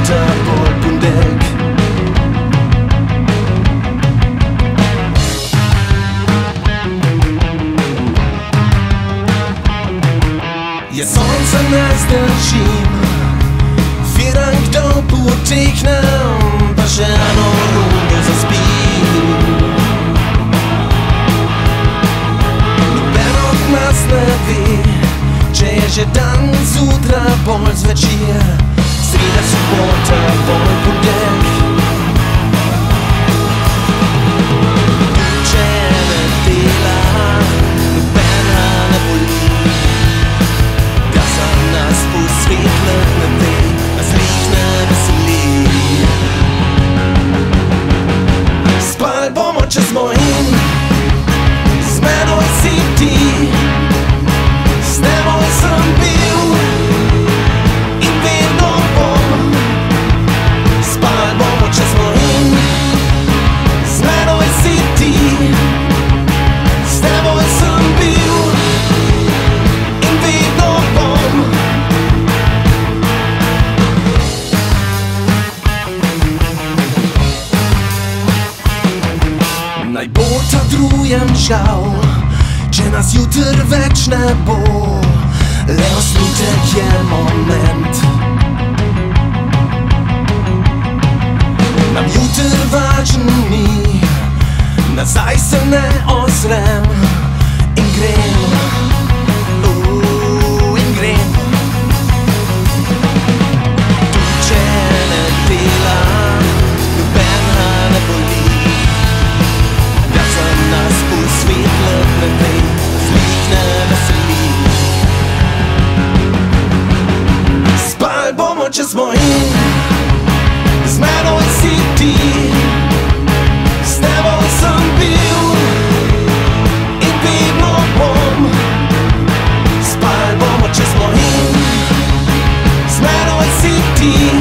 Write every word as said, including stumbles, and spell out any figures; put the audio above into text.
sobota bolj ponedeljek. Jaz sonca ne zdržim, vidim, kdo potekne, pa še eno rundo zaspim. Noben od nas ne ve, če je že dan zjutraj bolj zvečer, sreda, sobota bolj ponedeljek. Če ne dela, nobena ne boli, da za nas posvetlet ne ve, nas jih ne veseli. Spali bomo čez mojim, z menoj si ti, s teboj sem bil in vedno bom. Spali bomo čez mojim, z menoj si ti, s teboj sem bil in vedno bom. Naj bo ta drujem žal, če nas jutr več ne bo, le osnutek je moment. Nam jutr važen ni, nazaj se ne ozrem in grem, uh, in grem. Tudi če ne dela, nobena ne boli, da za nas posvetlet ne ve, nas jih ne veseli. Spali bomo čez mojim, z menoj si ti, s teboj sem bil in vedno bom. Spali bomo čez mojim, z menoj si ti.